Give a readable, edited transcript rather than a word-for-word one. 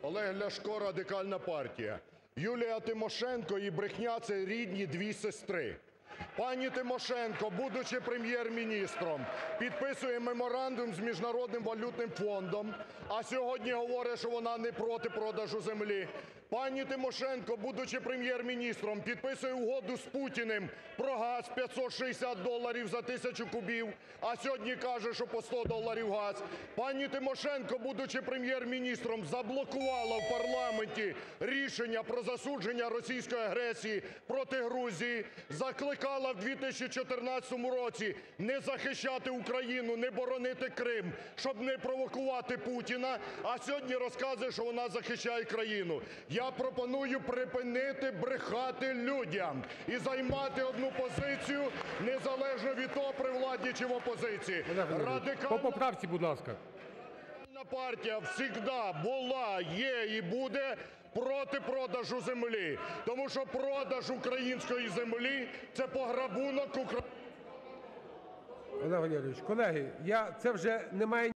Олег Ляшко, Радикальна партія. Юлія Тимошенко і брехня – це рідні дві сестри. Пані Тимошенко, будучи Прем'єр-міністром, підписує меморандум з Міжнародним валютним фондом, а сьогодні говорить, що вона не проти продажу землі. Пані Тимошенко, будучи Прем'єр-міністром, підписує угоду з Путіним про газ $560 за 1000 кубів, а сьогодні каже, що по $100 газ. Пані Тимошенко, будучи Прем'єр-міністром, заблокувала в парламенті рішення про засудження російської агресії проти Грузії, закликала в 2014 році не захищати Україну, не боронити Крим, щоб не провокувати Путіна, а сьогодні розказує, що вона захищає країну. Я пропоную припинити брехати людям і займати одну позицію, незалежно від того, при владі чи в опозиції. По поправці, будь ласка. Радикальна партія завжди була, є і буде проти продажу землі. Тому що продаж української землі – це пограбунок України. Олег Валерійович, колеги, це вже немає